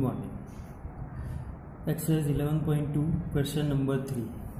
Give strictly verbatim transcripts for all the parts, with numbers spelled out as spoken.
Morning. Exercise eleven point two question number three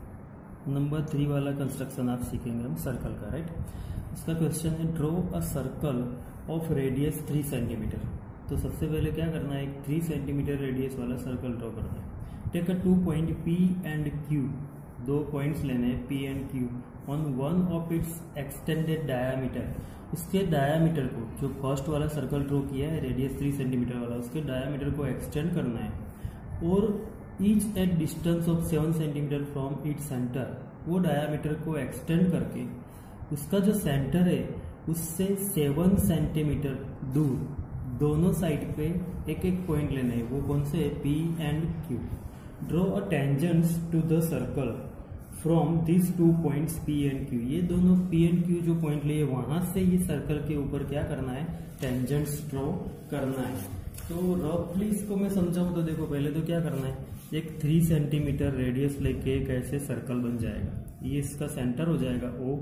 number three वाला construction आप सीखेंगे हम सर्कल का, राइट। इसका क्वेश्चन है draw a circle of radius three centimetre. तो सबसे पहले क्या करना है, एक थ्री सेंटीमीटर रेडियस वाला सर्कल ड्रॉ करना है। Take a two point P and Q, दो पॉइंट्स लेने हैं P and Q on one of its extended diameter. उसके डायामीटर को, जो फर्स्ट वाला सर्कल ड्रॉ किया है रेडियस थ्री सेंटीमीटर वाला, उसके डायामीटर को एक्सटेंड करना है और each at distance of seven centimetre from it centre. वो डायामीटर को एक्सटेंड करके उसका जो सेंटर है उससे सेवन सेंटीमीटर दूर दोनों साइड पे एक एक पॉइंट लेना है। वो कौन से, P and Q. Draw a tangents to the circle from this two points P and Q. ये दोनों पी एंड क्यू जो पॉइंट लिए वहां से ये सर्कल के ऊपर क्या करना है, टेंजेंट्स ड्रॉ करना है। तो रफली इसको मैं समझाऊं तो देखो, पहले तो क्या करना है, एक थ्री सेंटीमीटर रेडियस लेके एक ऐसे सर्कल बन जाएगा। ये इसका सेंटर हो जाएगा ओ,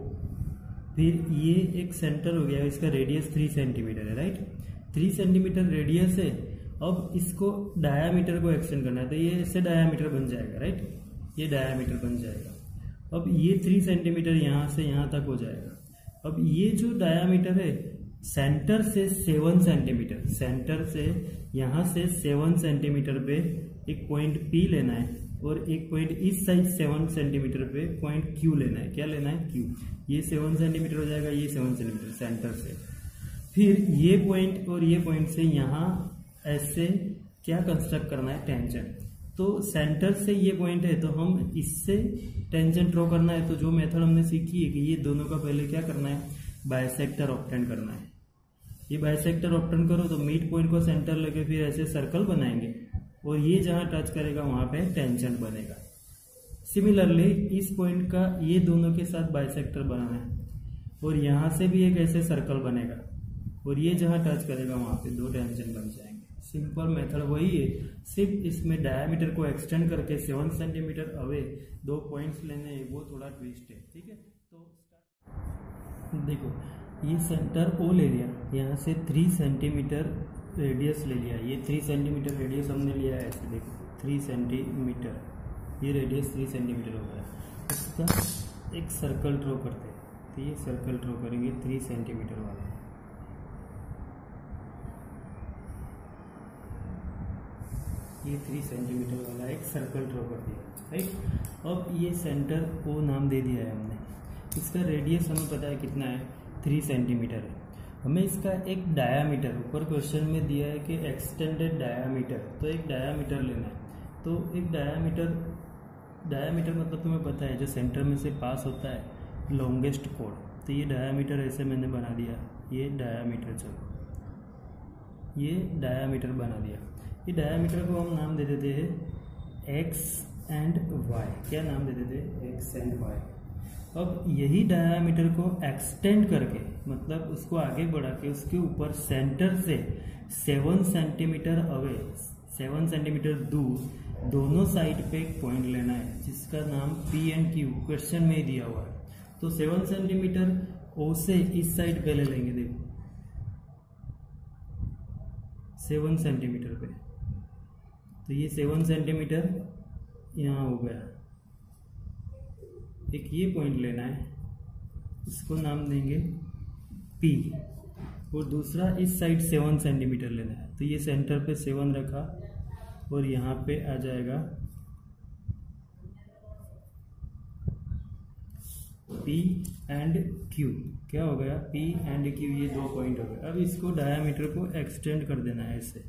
फिर ये एक सेंटर हो गया, इसका रेडियस थ्री सेंटीमीटर है, राइट। थ्री सेंटीमीटर रेडियस है। अब इसको डायामीटर को एक्सटेंड करना है तो ये ऐसे डायामीटर बन जाएगा, राइट। ये डायामीटर बन जाएगा। अब ये थ्री सेंटीमीटर यहाँ से यहाँ तक हो जाएगा। अब ये जो डायामीटर है सेंटर से सेवन सेंटीमीटर, सेंटर से यहाँ से सेवन सेंटीमीटर पे एक पॉइंट पी लेना है और एक पॉइंट इस साइड सेवन सेंटीमीटर पे पॉइंट क्यू लेना है। क्या लेना है, क्यू। ये सेवन सेंटीमीटर हो जाएगा, ये सेवन सेंटीमीटर सेंटर से। फिर ये पॉइंट और ये पॉइंट से यहाँ ऐसे क्या कंस्ट्रक्ट करना है, टेंजेंट। तो सेंटर से ये पॉइंट है तो हम इससे टेंजेंट ड्रॉ करना है। तो जो मेथड हमने सीखी है कि ये दोनों का पहले क्या करना है, बाइसेक्टर ऑब्टेन करना है। ये बाइसेक्टर ऑब्टेन करो तो मिड पॉइंट को सेंटर लेके फिर ऐसे सर्कल बनाएंगे और ये जहां टच करेगा वहां पे टेंजेंट बनेगा। सिमिलरली इस पॉइंट का ये दोनों के साथ बाइसेक्टर बनाना है और यहां से भी एक ऐसे सर्कल बनेगा और ये जहां टच करेगा वहां पे दो टेंजेंट बन जाएंगे। सिंपल मेथड वही है, सिर्फ इसमें डायमीटर को एक्सटेंड करके सेवन सेंटीमीटर अवे दो पॉइंट्स लेने हैं, वो थोड़ा ट्विस्ट है, ठीक है। तो देखो, ये सेंटर ओ ले लिया, यहाँ से थ्री सेंटीमीटर रेडियस ले लिया। ये थ्री सेंटीमीटर रेडियस हमने लिया है ऐसे, देखो थ्री सेंटीमीटर, ये रेडियस थ्री सेंटीमीटर हो गया। इसका एक सर्कल ड्रॉ करते हैं, तो ये सर्कल ड्रॉ करेंगे थ्री सेंटीमीटर वाला। ये थ्री सेंटीमीटर वाला एक सर्कल ड्रॉ कर दिया, राइट। अब ये सेंटर ओ नाम दे दिया है हमने। इसका रेडियस हमें पता है कितना है, थ्री सेंटीमीटर है। हमें इसका एक डायामीटर, ऊपर क्वेश्चन में दिया है कि एक्सटेंडेड डायामीटर, तो एक डायामीटर लेना है। तो एक डायामीटर, डायामीटर मतलब तुम्हें पता है जो सेंटर में से पास होता है लॉन्गेस्ट कोड। तो ये डायामीटर ऐसे मैंने बना दिया, ये डायामीटर, चलो ये डायामीटर बना दिया। ये डायामीटर को हम नाम दे देते हैं एक्स एंड वाई। क्या नाम दे देते हैं, एक्स एंड वाई। अब यही डायामीटर को एक्सटेंड करके, मतलब उसको आगे बढ़ा के उसके ऊपर सेंटर से seven centimetre away, seven centimetre दूर दोनों साइड पे एक पॉइंट लेना है जिसका नाम पी एंड क्यू क्वेश्चन में ही दिया हुआ है। तो सेवन सेंटीमीटर ओ से इस साइड पे ले लेंगे, देखो सेवन सेंटीमीटर पे। तो ये सेवन सेंटीमीटर यहाँ हो गया। एक ये पॉइंट लेना है, इसको नाम देंगे P, और दूसरा इस साइड सेवन सेंटीमीटर लेना है। तो ये सेंटर पे सेवन रखा और यहाँ पे आ जाएगा P एंड Q। क्या हो गया, P एंड Q, ये दो पॉइंट हो गए। अब इसको डायामीटर को एक्सटेंड कर देना है ऐसे,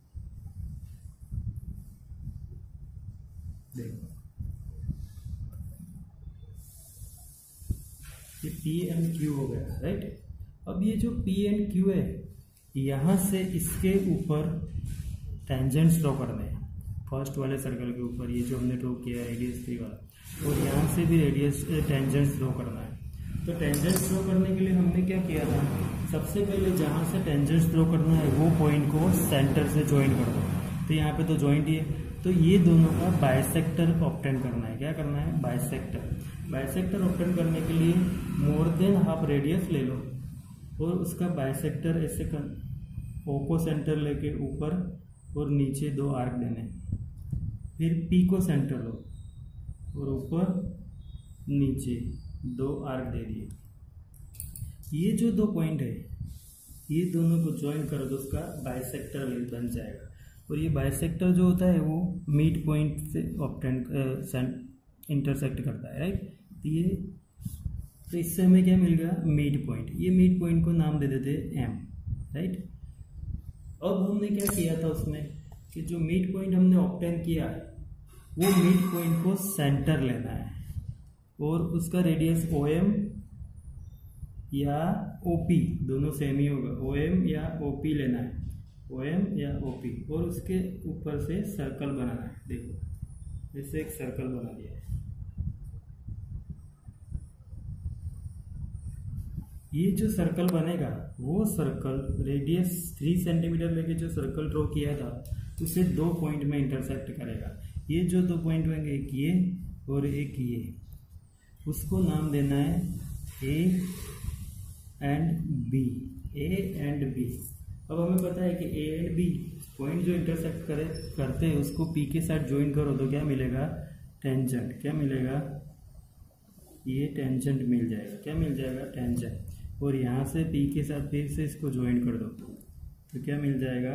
देखो ये P एंड Q हो गया, राइट। अब ये जो P एंड Q है, यहाँ से इसके ऊपर टेंजेंट्स ड्रॉ करने हैं फर्स्ट वाले सर्कल के ऊपर, ये जो हमने ड्रॉ किया है रेडियस थ्री वाला, और यहाँ से भी रेडियस टेंजेंट्स ड्रॉ करना है। तो टेंजेंट्स ड्रॉ करने के लिए हमने क्या किया था, सबसे पहले जहाँ से टेंजेंट्स ड्रॉ करना है वो पॉइंट को सेंटर से ज्वाइन कर दो। तो यहाँ पे तो ज्वाइंट ही है, तो ये दोनों का बाइसेक्टर ऑब्टेन करना है। क्या करना है, बाइसेक्टर। बाइसेक्टर ऑब्टेन करने के लिए मोर देन हाफ रेडियस ले लो और उसका बाइसेक्टर ऐसे ओ को सेंटर लेके ऊपर और नीचे दो आर्क देने, फिर पी को सेंटर लो और ऊपर नीचे दो आर्क दे दिए। ये जो दो पॉइंट है ये दोनों को ज्वाइन करो तो उसका बाइसेक्टर बन जाएगा। और ये बाइसेक्टर जो होता है वो मिड पॉइंट से ऑब्टेंड इंटरसेक्ट करता है, राइट। तो ये तो इससे हमें क्या मिल गया, मिड पॉइंट। ये मिड पॉइंट को नाम दे देते एम, राइट। अब हमने क्या किया था उसमें कि जो मिड पॉइंट हमने ऑब्टेन किया है वो मिड पॉइंट को सेंटर लेना है और उसका रेडियस ओ एम या ओ पी दोनों सेम ही होगा, ओ एम या ओ पी लेना है, ओ एम या ओ पी, और उसके ऊपर से सर्कल बनाना है। देखो ऐसे एक सर्कल बना दिया है। ये जो सर्कल बनेगा वो सर्कल रेडियस थ्री सेंटीमीटर लेके जो सर्कल ड्रॉ किया था उसे दो पॉइंट में इंटरसेक्ट करेगा। ये जो दो पॉइंट होंगे, एक ये और एक ये, उसको नाम देना है A and B, A and B. अब हमें पता है कि ए एंड बी पॉइंट जो इंटरसेक्ट करे करते हैं उसको पी के साथ ज्वाइन करो तो क्या मिलेगा, टेंजेंट। क्या मिलेगा, ये टेंजेंट मिल जाएगा। क्या मिल जाएगा, टेंजेंट। और यहाँ से पी के साथ फिर से इसको ज्वाइन कर दो तो क्या मिल जाएगा,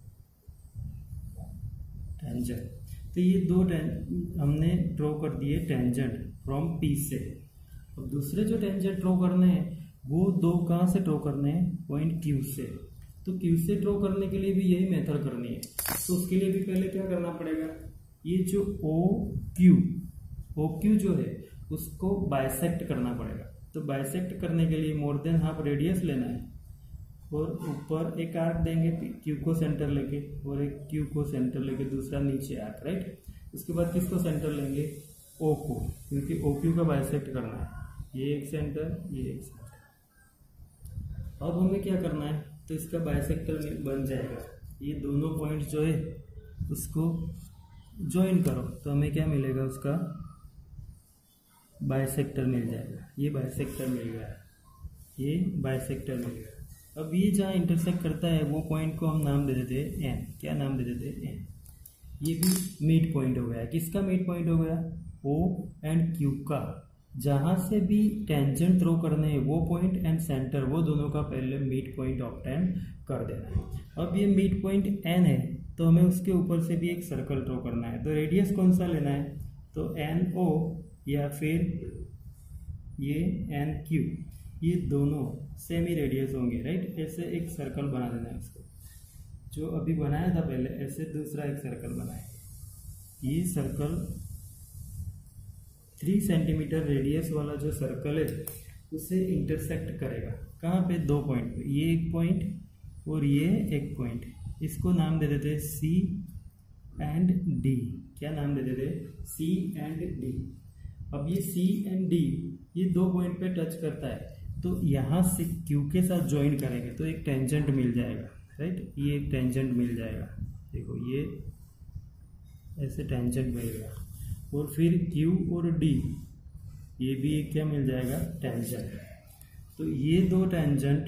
टेंजेंट। तो ये दो हमने ड्रॉ कर दिए टेंजेंट फ्रॉम पी से। अब दूसरे जो टेंजेंट ड्रॉ करने हैं वो दो कहाँ से ड्रॉ करने हैं, पॉइंट क्यू से। तो क्यू से ड्रॉ करने के लिए भी यही मेथड करनी है। तो उसके लिए भी पहले क्या करना पड़ेगा, ये जो ओ क्यू ओ क्यू जो है उसको बाइसेक्ट करना पड़ेगा। तो बाइसेक्ट करने के लिए मोर देन हाफ रेडियस लेना है और ऊपर एक आर्क देंगे क्यू को सेंटर लेके और एक क्यू को सेंटर लेके दूसरा नीचे आर्क, राइट। उसके बाद किसको सेंटर लेंगे, ओ को, क्योंकि ओ क्यू का बाइसेक्ट करना है। ये एक सेंटर, ये एक सेंटर। अब हमें क्या करना है, तो इसका बाइसेक्टर बन जाएगा। ये दोनों पॉइंट जो है उसको ज्वाइन करो तो हमें क्या मिलेगा, उसका बाइसेक्टर मिल जाएगा। ये बाइसेक्टर मिल गया, ये बाइसेक्टर मिल गया। अब ये जहाँ इंटरसेक्ट करता है वो पॉइंट को हम नाम दे देते हैं एन। क्या नाम दे देते हैं, एन। ये भी मिड पॉइंट हो गया। किसका मिड पॉइंट हो गया, ओ एंड क्यू का। जहाँ से भी टेंजेंट थ्रो करने हैं वो पॉइंट एंड सेंटर, वो दोनों का पहले मिड पॉइंट ऑब्टेन कर देना है। अब ये मिड पॉइंट एन है तो हमें उसके ऊपर से भी एक सर्कल ड्रॉ करना है। तो रेडियस कौन सा लेना है, तो एन ओ या फिर ये एन क्यू, ये दोनों सेम ही रेडियस होंगे, राइट। ऐसे एक सर्कल बना देना है उसको, जो अभी बनाया था पहले, ऐसे दूसरा एक सर्कल बनाए। ये सर्कल थ्री सेंटीमीटर रेडियस वाला जो सर्कल है उसे इंटरसेक्ट करेगा। कहाँ पे, दो पॉइंट पे, ये एक पॉइंट और ये एक पॉइंट। इसको नाम दे देते सी एंड डी। क्या नाम दे देते, सी एंड डी। अब ये सी एंड डी ये दो पॉइंट पे टच करता है तो यहाँ से क्यू के साथ ज्वाइन करेंगे तो एक टेंजेंट मिल जाएगा, राइट। ये एक टेंजेंट मिल जाएगा, देखो ये ऐसे टेंजेंट मिल गया। और फिर क्यू और डी ये भी एक क्या मिल जाएगा, टेंजेंट। तो ये दो टेंजेंट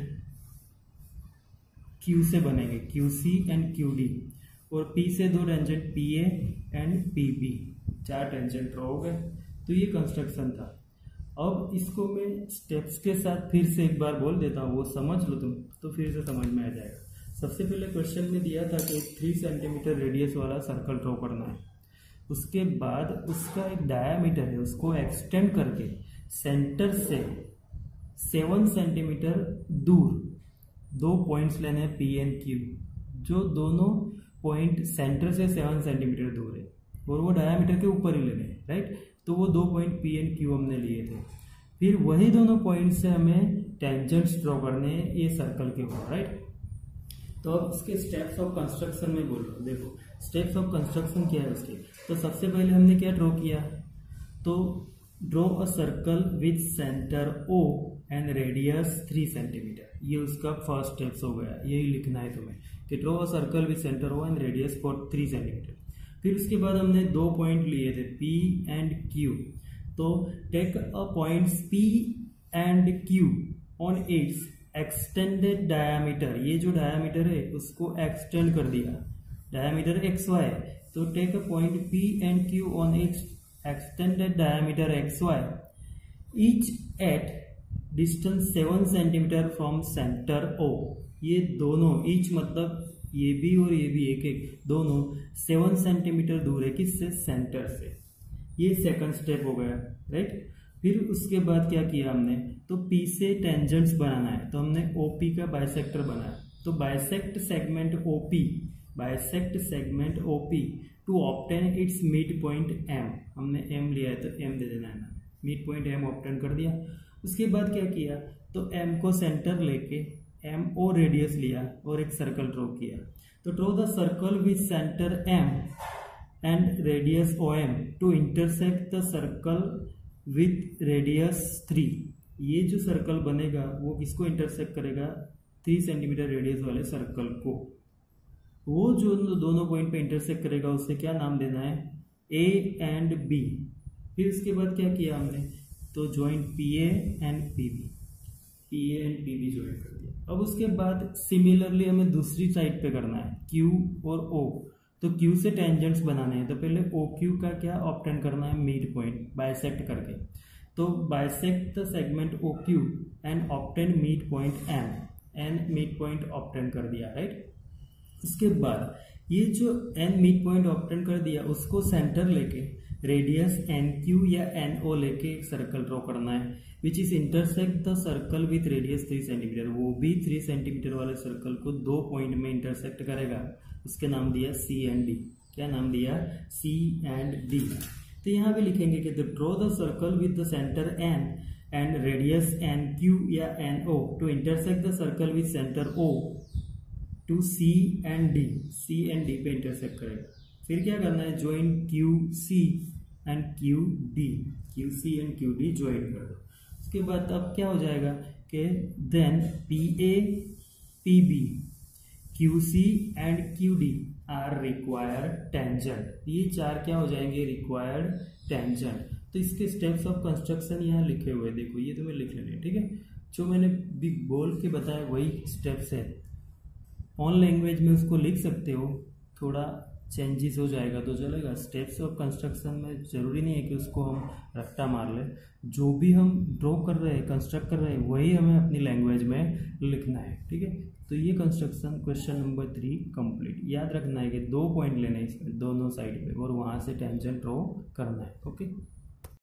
क्यू से बनेंगे, Q C and Q D. और पी से दो tangent P A and P B, चार टेंजेंट ड्रॉ हो गए। तो ये कंस्ट्रक्शन था। अब इसको मैं स्टेप्स के साथ फिर से एक बार बोल देता हूँ, वो समझ लो तुम तो फिर से समझ में आ जाएगा। सबसे पहले क्वेश्चन में दिया था कि थ्री सेंटीमीटर रेडियस वाला सर्कल ड्रॉ करना है। उसके बाद उसका एक डायामीटर है, उसको एक्सटेंड करके सेंटर से सेवन सेंटीमीटर दूर दो पॉइंट्स लेने हैं पी एंड क्यू, जो दोनों पॉइंट सेंटर से सेवन सेंटीमीटर दूर है और वो डायामीटर के ऊपर ही लेने हैं, राइट। तो वो दो पॉइंट पी एंड क्यू हमने लिए थे। फिर वही दोनों पॉइंट से हमें टेंजेंट्स ड्रॉ करने हैं ये सर्कल के ऊपर, राइट। तो अब इसके स्टेप्स ऑफ कंस्ट्रक्शन में बोल रहा हूँ। देखो स्टेप्स ऑफ कंस्ट्रक्शन क्या है उसके। तो सबसे पहले हमने क्या ड्रॉ किया, तो draw a circle with centre O and radius three centimetre. ये उसका फर्स्ट स्टेप्स हो गया, यही लिखना है तुम्हें कि draw a circle with centre O and radius for three centimetre. फिर उसके बाद हमने दो पॉइंट लिए थे P एंड Q। तो take a points P and Q on its extended diameter. ये जो डायामीटर है उसको एक्सटेंड कर दिया डायमीटर एक्स वाई, तो take a point P and Q on X extended diameter X Y each at distance seven centimetre from centre O. ये दोनों each मतलब ये भी और ये भी एक एक दोनों सेवन सेंटीमीटर दूर है किससे, सेंटर से। ये सेकंड स्टेप हो गया, राइट। फिर उसके बाद क्या किया हमने, तो P से टेंजेंट्स बनाना है, तो हमने O P का बाइसेक्टर बनाया। तो bisect segment O P, bisect segment O P to obtain its mid point M, हमने M लिया है तो M दे देना है ना, मिड पॉइंट M ऑब्टेन कर दिया। उसके बाद क्या किया, तो M को सेंटर लेके M O रेडियस लिया और एक सर्कल ड्रॉ किया। तो draw the circle with centre M and radius O M to intersect the circle with radius three. ये जो सर्कल बनेगा वो किसको इंटरसेक्ट करेगा, थ्री सेंटीमीटर रेडियस वाले सर्कल को। वो जो दोनों पॉइंट पे इंटरसेक्ट करेगा उसे क्या नाम देना है, ए एंड बी। फिर उसके बाद क्या किया हमने, तो joint P A and P B, P A and P B joint कर दिया। अब उसके बाद सिमिलरली हमें दूसरी साइड पे करना है, क्यू और ओ। तो Q से टेंजेंट्स बनाने हैं, तो पहले O Q का क्या ऑब्टेन करना है, मिड पॉइंट बाइसेक्ट करके। तो bisect the segment O Q and obtain mid point M, and mid point obtain कर दिया, राइट। उसके बाद ये जो N मिड पॉइंट ऑब्टेन कर दिया उसको सेंटर लेके रेडियस N Q या N O लेके एक सर्कल ड्रॉ करना है which is intersect the circle with radius three centimetre. वो भी थ्री सेंटीमीटर वाले सर्कल को दो पॉइंट में इंटरसेक्ट करेगा, उसके नाम दिया C एंड D। क्या नाम दिया, C एंड D। तो यहाँ पे लिखेंगे कि draw the circle with the centre N and radius N Q या N O to intersect the circle with centre O to C and D। C and D पे इंटरसेक्ट करेगा। फिर क्या करना है, join Q C and Q D, Q C and Q D join कर दो। उसके बाद अब क्या हो जाएगा कि then P A P B Q C and Q D are required tangent. ये चार क्या हो जाएंगे, रिक्वायर्ड टेंजेंट। तो इसके स्टेप्स ऑफ कंस्ट्रक्शन यहाँ लिखे हुए, देखो ये तुम्हें लिख लेने, ठीक है। जो मैंने भी बोल के बताया वही स्टेप्स है। ऑन लैंग्वेज में उसको लिख सकते हो, थोड़ा चेंजेस हो जाएगा तो चलेगा। स्टेप्स ऑफ कंस्ट्रक्शन में जरूरी नहीं है कि उसको हम रट्टा मार ले, जो भी हम ड्रॉ कर रहे हैं, कंस्ट्रक्ट कर रहे हैं, वही हमें अपनी लैंग्वेज में लिखना है, ठीक है। तो ये construction question number three complete. याद रखना है कि दो पॉइंट लेने हैं इसमें दोनों साइड पे और वहां से टेंजेंट ड्रॉ करना है, ओके।